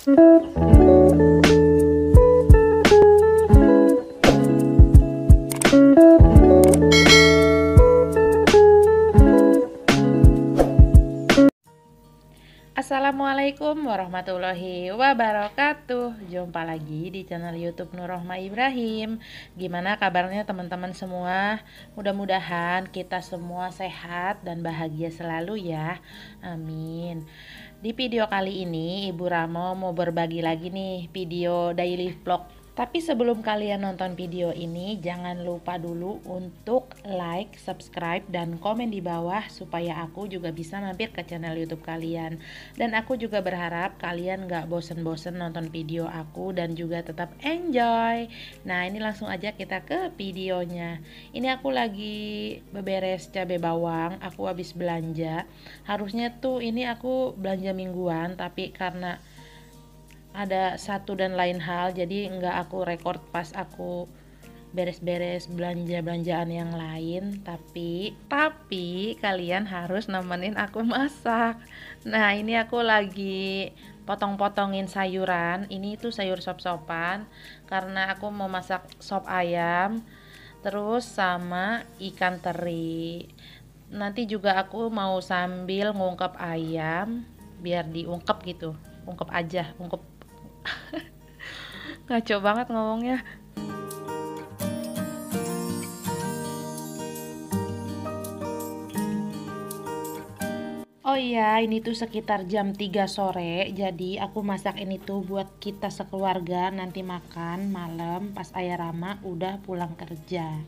Assalamualaikum warahmatullahi wabarakatuh. Jumpa lagi di channel YouTube Nurrohma Ibrahim. Gimana kabarnya teman-teman semua? Mudah-mudahan kita semua sehat dan bahagia selalu ya. Amin. Di video kali ini Ibu Ramo mau berbagi lagi nih video daily vlog. Tapi sebelum kalian nonton video ini, jangan lupa dulu untuk like, subscribe, dan komen di bawah supaya aku juga bisa mampir ke channel YouTube kalian. Dan aku juga berharap kalian gak bosen-bosen nonton video aku dan juga tetap enjoy. Nah, ini langsung aja kita ke videonya. Ini aku lagi beberes cabai bawang, aku habis belanja. Harusnya tuh ini aku belanja mingguan, tapi karena ada satu dan lain hal jadi nggak aku record pas aku beres-beres belanjaan yang lain, tapi kalian harus nemenin aku masak. Nah, ini aku lagi potong-potongin sayuran. Ini tuh sayur sop-sopan karena aku mau masak sop ayam terus sama ikan teri. Nanti juga aku mau sambil ngungkep ayam biar diungkep gitu, ungkep aja, ungkep. Ngaco banget ngomongnya. Oh iya, ini tuh sekitar jam 3 sore. Jadi aku masak ini tuh buat kita sekeluarga nanti makan malam pas Ayah Rama udah pulang kerja.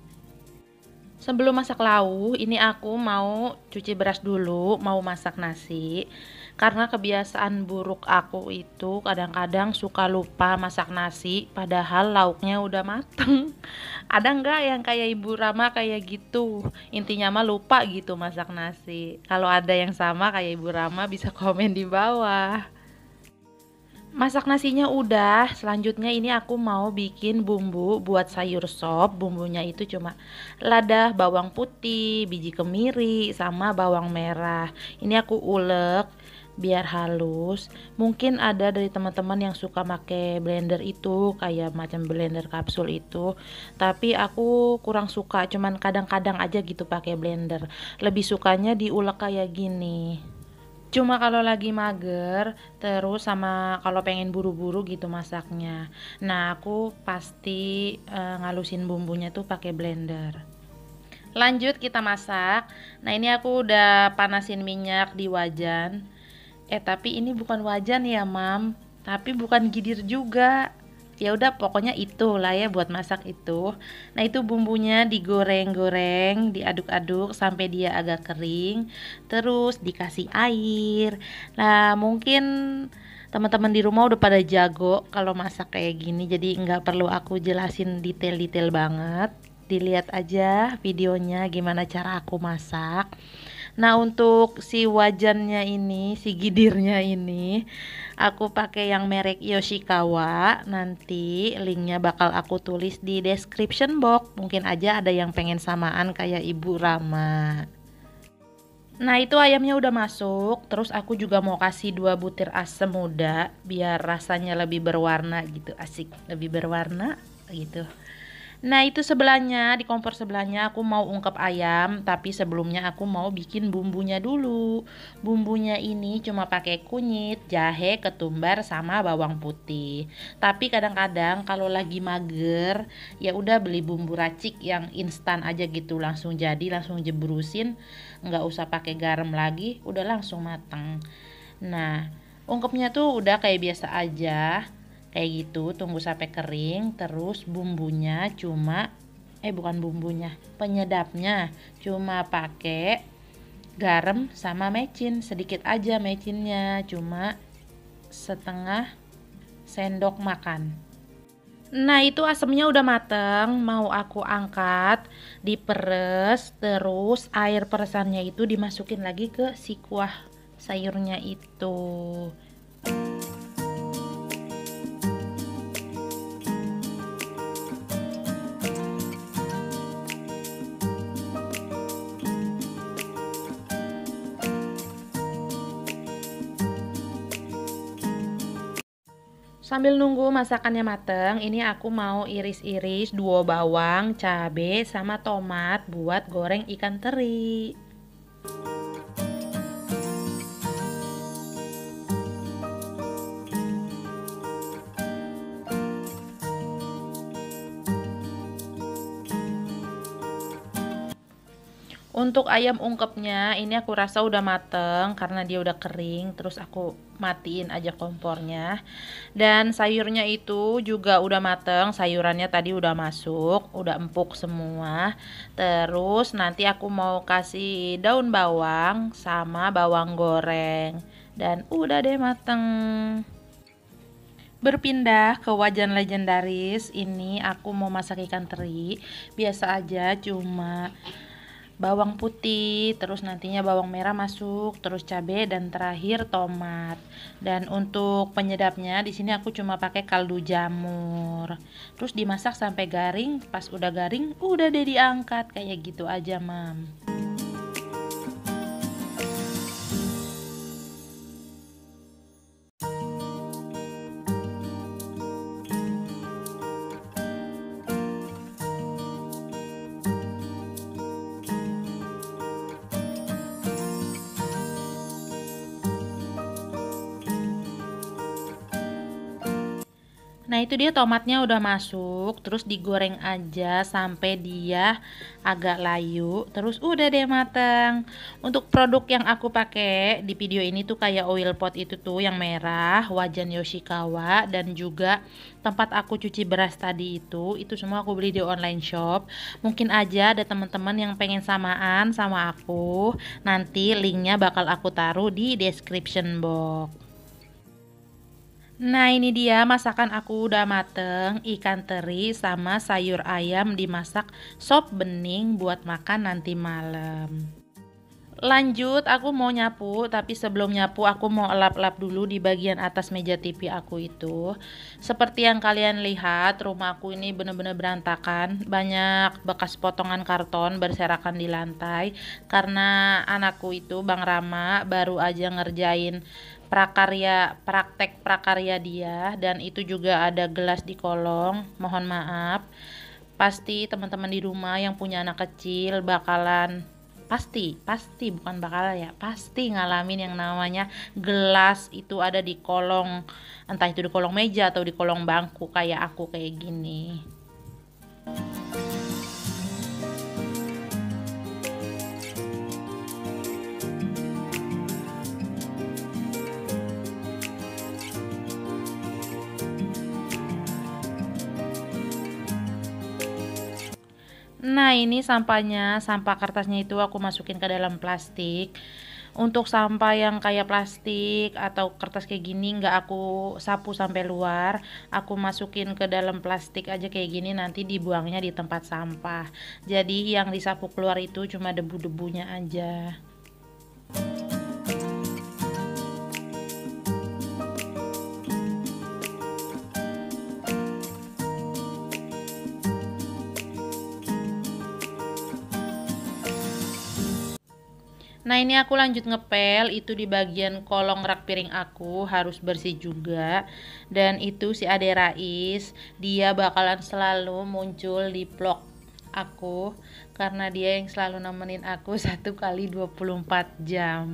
Sebelum masak lauk, ini aku mau cuci beras dulu, mau masak nasi. Karena kebiasaan buruk aku itu kadang-kadang suka lupa masak nasi, padahal lauknya udah mateng. Ada nggak yang kayak Ibu Rama kayak gitu? Intinya mah lupa gitu masak nasi. Kalau ada yang sama kayak Ibu Rama bisa komen di bawah. Masak nasinya udah, selanjutnya ini aku mau bikin bumbu buat sayur sop. Bumbunya itu cuma lada, bawang putih, biji kemiri, sama bawang merah. Ini aku ulek biar halus. Mungkin ada dari teman-teman yang suka pakai blender itu, kayak macam blender kapsul itu. Tapi aku kurang suka, cuman kadang-kadang aja gitu pakai blender. Lebih sukanya diulek kayak gini. Cuma kalau lagi mager, terus sama kalau pengen buru-buru gitu masaknya. Nah, aku pasti ngalusin bumbunya tuh pakai blender. Lanjut kita masak. Nah, ini aku udah panasin minyak di wajan. Tapi ini bukan wajan ya, Mam. Tapi bukan gidir juga. Ya udah pokoknya itulah ya buat masak itu. Nah, itu bumbunya digoreng-goreng, diaduk-aduk sampai dia agak kering, terus dikasih air. Nah, mungkin teman-teman di rumah udah pada jago kalau masak kayak gini, jadi nggak perlu aku jelasin detail-detail banget. Dilihat aja videonya gimana cara aku masak. Nah, untuk si wajannya ini, si gidirnya ini, aku pakai yang merek Yoshikawa. Nanti linknya bakal aku tulis di description box. Mungkin aja ada yang pengen samaan kayak Ibu Rama. Nah, itu ayamnya udah masuk. Terus aku juga mau kasih 2 butir asam muda biar rasanya lebih berwarna gitu, asik, lebih berwarna gitu. Nah, itu sebelahnya, di kompor sebelahnya aku mau ungkep ayam, tapi sebelumnya aku mau bikin bumbunya dulu. Bumbunya ini cuma pakai kunyit, jahe, ketumbar, sama bawang putih. Tapi kadang-kadang kalau lagi mager, ya udah beli bumbu racik yang instan aja gitu, langsung jadi, langsung jebrusin, nggak usah pakai garam lagi, udah langsung mateng. Nah, ungkepnya tuh udah kayak biasa aja. Kayak gitu, tunggu sampai kering. Terus bumbunya cuma bukan bumbunya, penyedapnya cuma pakai garam sama mecin, sedikit aja mecinnya, cuma setengah sendok makan. Nah, itu asemnya udah mateng, mau aku angkat, diperes, terus air peresannya itu dimasukin lagi ke si kuah sayurnya itu. Sambil nunggu masakannya mateng, ini aku mau iris-iris 2 bawang, cabe, sama tomat buat goreng ikan teri. Untuk ayam ungkepnya ini aku rasa udah mateng karena dia udah kering, terus aku matiin aja kompornya. Dan sayurnya itu juga udah mateng, sayurannya tadi udah masuk, udah empuk semua. Terus nanti aku mau kasih daun bawang sama bawang goreng. Dan udah deh mateng. Berpindah ke wajan legendaris, ini aku mau masak ikan teri. Biasa aja, cuma bawang putih, terus nantinya bawang merah masuk, terus cabai dan terakhir tomat. Dan untuk penyedapnya di sini aku cuma pakai kaldu jamur. Terus dimasak sampai garing, pas udah garing udah deh diangkat kayak gitu aja, Mam. Nah, itu dia tomatnya udah masuk, terus digoreng aja sampai dia agak layu, terus udah deh mateng. Untuk produk yang aku pakai di video ini tuh kayak oil pot itu tuh yang merah, wajan Yoshikawa, dan juga tempat aku cuci beras tadi itu semua aku beli di online shop. Mungkin aja ada teman-teman yang pengen samaan sama aku. Nanti linknya bakal aku taruh di description box. Nah, ini dia masakan aku udah mateng, ikan teri sama sayur ayam dimasak sop bening buat makan nanti malam. Lanjut, aku mau nyapu, tapi sebelum nyapu aku mau elap-elap dulu di bagian atas meja TV aku itu. Seperti yang kalian lihat, rumahku ini bener-bener berantakan, banyak bekas potongan karton berserakan di lantai karena anakku itu Bang Rama baru aja ngerjain praktek prakarya dia, dan itu juga ada gelas di kolong. Mohon maaf. Pasti teman-teman di rumah yang punya anak kecil bakalan pasti bukan bakal ya, pasti ngalamin yang namanya gelas itu ada di kolong, entah itu di kolong meja atau di kolong bangku kayak aku kayak gini. Nah, ini sampahnya, sampah kertasnya itu aku masukin ke dalam plastik. Untuk sampah yang kayak plastik atau kertas kayak gini nggak aku sapu sampai luar, aku masukin ke dalam plastik aja kayak gini, nanti dibuangnya di tempat sampah. Jadi yang disapu keluar itu cuma debu-debunya aja. Nah, ini aku lanjut ngepel, itu di bagian kolong rak piring aku harus bersih juga. Dan itu si Ade Rais, dia bakalan selalu muncul di vlog aku karena dia yang selalu nemenin aku 1 kali 24 jam.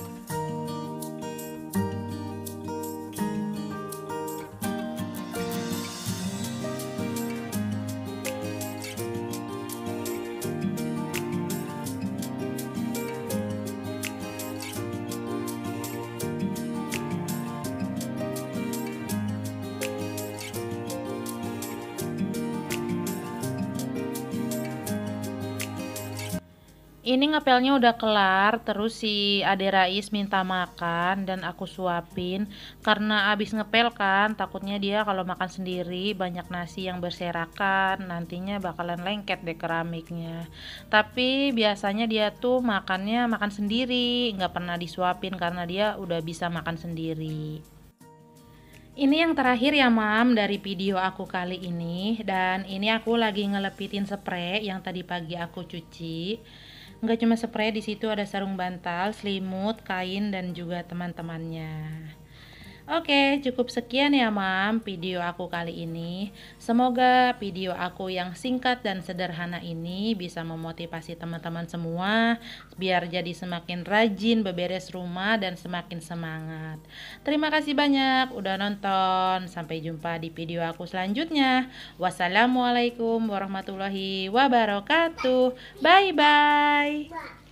Ini ngepelnya udah kelar, terus si Ade Rais minta makan dan aku suapin. Karena abis ngepel kan, takutnya dia kalau makan sendiri banyak nasi yang berserakan, nantinya bakalan lengket deh keramiknya. Tapi biasanya dia tuh makannya makan sendiri, nggak pernah disuapin karena dia udah bisa makan sendiri. Ini yang terakhir ya, Mam, dari video aku kali ini. Dan ini aku lagi ngelepitin spray yang tadi pagi aku cuci. Nggak cuma spray, di situ ada sarung bantal, selimut, kain, dan juga teman-temannya. Oke, cukup sekian ya Mam video aku kali ini. Semoga video aku yang singkat dan sederhana ini bisa memotivasi teman-teman semua biar jadi semakin rajin beberes rumah dan semakin semangat. Terima kasih banyak udah nonton. Sampai jumpa di video aku selanjutnya. Wassalamualaikum warahmatullahi wabarakatuh. Bye bye.